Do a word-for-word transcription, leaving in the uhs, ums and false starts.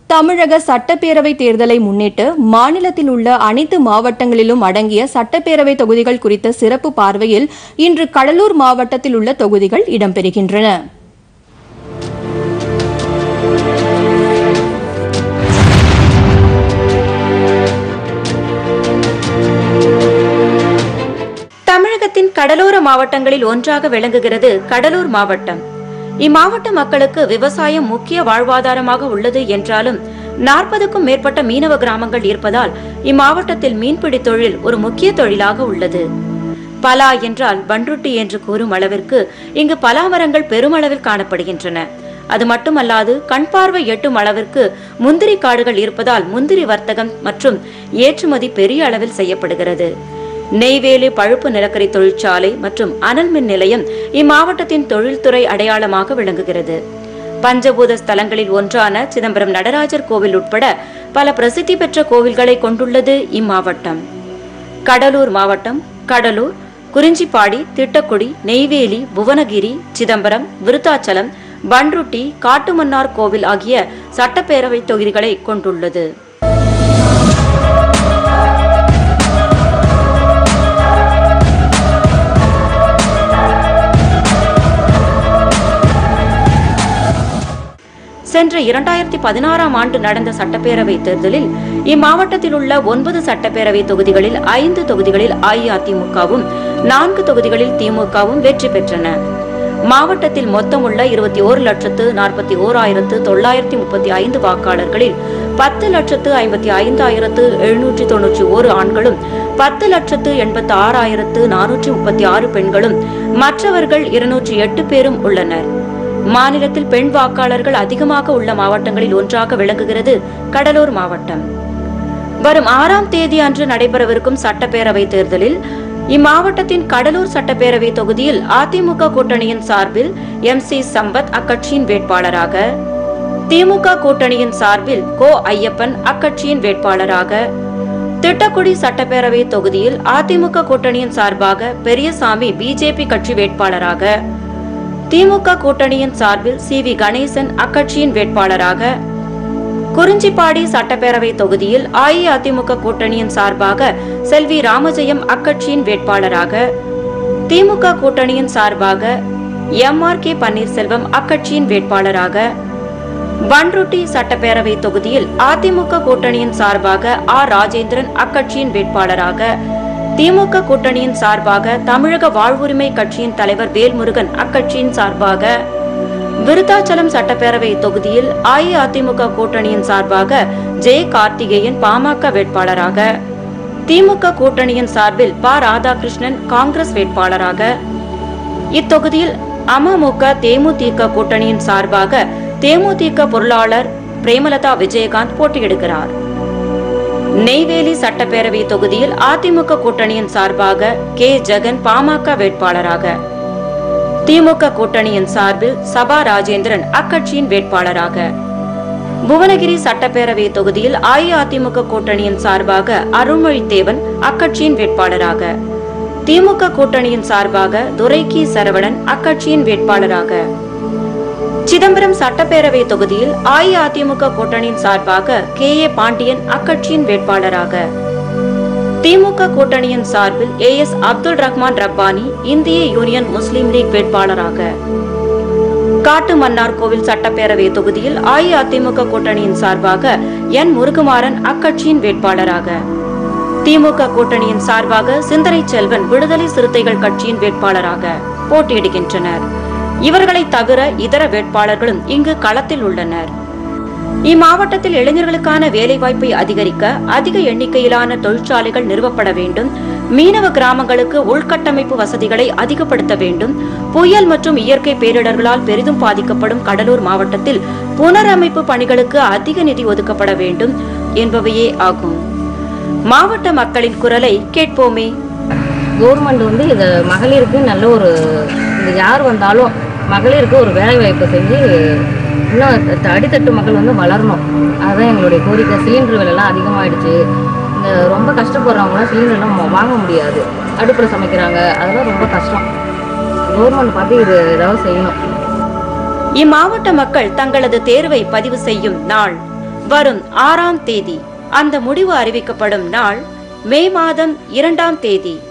தமிழக சட்டப்பேரவை தேர்தலை முன்னிட்டு மாநிலத்தில் உள்ள அனைத்து மாவட்டங்களிலும் அடங்கிய சட்டப்பேரவை தொகுதிகள் குறித்த சிறப்பு பார்வையில் இன்று கடலூர் மாவட்டத்தில் உள்ள தொகுதிகள் இடம்பெறுகின்றன. தமிழகத்தின் கடலோர மாவட்டங்களில் ஒன்றாக விளங்குகிறது கடலூர் மாவட்டம். இம்மாவட்ட மக்களுக்கு விவசாயம் முக்கிய வாழ்வாதாரமாக உள்ளது என்றாலும் நாற்பதுக்கும் மேற்பட்ட மீனவ கிராமங்கள் இருப்பதால் இம்மாவட்டத்தில் மீன்பிடி தொழில் ஒரு முக்கிய தொழிலாக உள்ளது. பலா என்றால் பன்ருட்டி என்று கூறும் அளவிற்கு இங்கு பலா மரங்கள் பெருமளவில் காணப்படுகின்றன. அது மட்டுமல்லாது கண் பார்வை எட்டும் அளவிற்கு முந்திரி காடுகள் இருப்பதால் முந்திரி வர்த்தகம் மற்றும் ஏற்றுமதி பெரிய அளவில் செய்யப்படுகிறது. நெய்வேலி பழுப்பு நிலக்கரி தொழிற்சாலை மற்றும் அனல் மின் நிலையம் இம்மாவட்டத்தின் தொழில்துறை அடையாளமாக விளங்குகிறது. பஞ்சபூத ஸ்தலங்களில் ஒன்றான சிதம்பரம் நடராஜர் கோவில் உட்பட பல பிரசித்தி பெற்ற கோவில்களை கொண்டுள்ளது இம்மாவட்டம். கடலூர் மாவட்டம் கடலூர், குறிஞ்சிப்பாடி, திட்டக்குடி, நெய்வேலி, புவனகிரி, சிதம்பரம், விருத்தாச்சலம், பன்ருட்டி, காட்டுமன்னார் கோவில் ஆகிய சட்டப்பேரவை தொகுதிகளை கொண்டுள்ளது. சென்ற இரண்டாயிரத்தி பதினாறாம் ஆண்டு நடந்த சட்டப்பேரவை தேர்தலில் இம்மாவட்டத்தில் உள்ள ஒன்பது சட்டப்பேரவை தொகுதிகளில் ஐந்து தொகுதிகளில் அஇஅதிமுகவும் நான்கு தொகுதிகளில் திமுகவும் வெற்றி பெற்றன. மாவட்டத்தில் மொத்தம் உள்ள இருபத்தி ஓரு லட்சத்து நாற்பத்தி ஓராயிரத்து தொள்ளாயிரத்தி முப்பத்தி ஐந்து வாக்காளர்களில் பத்து லட்சத்து ஐம்பத்தி ஐந்தாயிரத்து எழுநூற்றி தொன்னூற்றி ஓரு ஆண்களும் பத்து லட்சத்து எண்பத்தி ஆறாயிரத்து நானூற்றி முப்பத்தி ஆறு பெண்களும் மற்றவர்கள் இருநூற்றி எட்டு பேரும் உள்ளனர். மாநிலத்தில் பெண் வாக்காளர்கள் அதிகமாக உள்ள மாவட்டங்களில் ஒன்றாக விளங்குகிறது கடலூர் மாவட்டம். வரும் ஆறாம் தேதி அன்று நடைபெறவிருக்கும் சட்டப்பேரவை தேர்தலில் இம்மாவட்டத்தின் கடலூர் சட்டப்பேரவை தொகுதியில் அதிமுக கூட்டணியின் சார்பில் எம் சி சம்பத் அக்கட்சியின் வேட்பாளராக, திமுக கூட்டணியின் சார்பில் கோ ஐயப்பன் அக்கட்சியின் வேட்பாளராக, திட்டக்குடி சட்டப்பேரவை தொகுதியில் அதிமுக கூட்டணியின் சார்பாக பெரியசாமி பிஜேபி கட்சி வேட்பாளராக, திமுக கூட்டணியின் சார்பில் சி வி கணேசன் அக்கட்சியின் வேட்பாளராக, குறிஞ்சிப்பாடி சட்டப்பேரவை தொகுதியில் அஇஅதிமுக கூட்டணியின் சார்பாக செல்வி ராமஜெயம் அக்கட்சியின் வேட்பாளராக, திமுக கூட்டணியின் சார்பாக எம் ஆர் கே பன்னீர்செல்வம் அக்கட்சியின் வேட்பாளராக, பன்ருட்டி சட்டப்பேரவை தொகுதியில் அதிமுக கூட்டணியின் சார்பாக ஆர் ராஜேந்திரன் அக்கட்சியின் வேட்பாளராக, திமுக கூட்டணியின் சார்பாக தமிழக வாழ்வுரிமை கட்சியின் தலைவர் வேல்முருகன் அக்கட்சியின் சார்பாக, விருத்தாச்சலம் சட்டப்பேரவை தொகுதியில் அஇஅதிமுக கூட்டணியின் சார்பாக ஜெய கார்த்திகேயன் பாமக வேட்பாளராக, திமுக கூட்டணியின் சார்பில் ப ராதாகிருஷ்ணன் காங்கிரஸ் வேட்பாளராக, இத்தொகுதியில் அமமுக தேமுதிக கூட்டணியின் சார்பாக தேமுதிக பொருளாளர் பிரேமலதா விஜயகாந்த் போட்டியிடுகிறார். நெய்வேலி சட்டப்பேரவை தொகுதியில் அதிமுக கூட்டணியின் சார்பாக கே ஜெகன் பாமக வேட்பாளராக, திமுக கூட்டணியின் சார்பில் சபா ராஜேந்திரன் அக்கட்சியின் வேட்பாளராக, புவனகிரி சட்டப்பேரவை தொகுதியில் அஇஅதிமுக கூட்டணியின் சார்பாக அருள்மொழித்தேவன் அக்கட்சியின் வேட்பாளராக, திமுக கூட்டணியின் சார்பாக துரைக்கி சரவணன் அக்கட்சியின் வேட்பாளராக, சிதம்பரம் சட்டப்பேரவை தொகுதியில் அஇஅதிமுக கூட்டணியின் சார்பாக கே ஏ பாண்டியன் அக்கட்சியின் வேட்பாளராக, திமுக கூட்டணியின் சார்பில் ஏ எஸ் அப்துல் ரஹ்மான் ரப்பானி இந்திய யூனியன் முஸ்லீம் லீக் வேட்பாளராக, காட்டுமன்னார் கோவில் சட்டப்பேரவை தொகுதியில் அஇஅதிமுக கூட்டணியின் சார்பாக என் முருகுமாறன் அக்கட்சியின் வேட்பாளராக, திமுக கூட்டணியின் சார்பாக சிந்தனை செல்வன் விடுதலை சிறுத்தைகள் கட்சியின் வேட்பாளராக போட்டியிடுகின்றனர். இவர்களை தவிர இதர வேட்பாளர்களும் இங்கு களத்தில் உள்ளனர். இம்மாவட்டத்தில் இளைஞர்களுக்கான வேலைவாய்ப்பை அதிகரிக்க அதிக எண்ணிக்கையிலான தொழிற்சாலைகள் நிறுவப்பட வேண்டும், மீனவ கிராமங்களுக்கு உள்கட்டமைப்பு வசதிகளை அதிகப்படுத்த வேண்டும், புயல் மற்றும் இயற்கை பேரிடர்களால் பெரிதும் பாதிக்கப்படும் கடலூர் மாவட்டத்தில் புனரமைப்பு பணிகளுக்கு அதிக நிதி ஒதுக்கப்பட வேண்டும் என்பவையே ஆகும். மாவட்ட மக்களின் குரலை கேட்போமே. கவர்மெண்ட் வந்து இது மகளிருக்கு நல்ல ஒரு யார் வந்தாலும் மகளிருக்கு ஒரு வேலை வாய்ப்பு செஞ்சு இன்னும் அடித்தட்டு மக்கள் வந்து வளரணும். அதுதான் எங்களுடைய கோரிக்கை. சிலிண்டர் விலைலாம் அதிகமாகிடுச்சு. இந்த ரொம்ப கஷ்டப்படுறவங்களாம் சிலிண்டர்லாம் வாங்க முடியாது. அடுப்பில் சமைக்கிறாங்க, அதெல்லாம் ரொம்ப கஷ்டம். கவர்மெண்ட் பார்த்து இது ஏதாவது செய்யணும். இம்மாவட்ட மக்கள் தங்களது தேர்வை பதிவு செய்யும் நாள் வரும் ஆறாம் தேதி. அந்த முடிவு அறிவிக்கப்படும் நாள் மே மாதம் இரண்டாம் தேதி.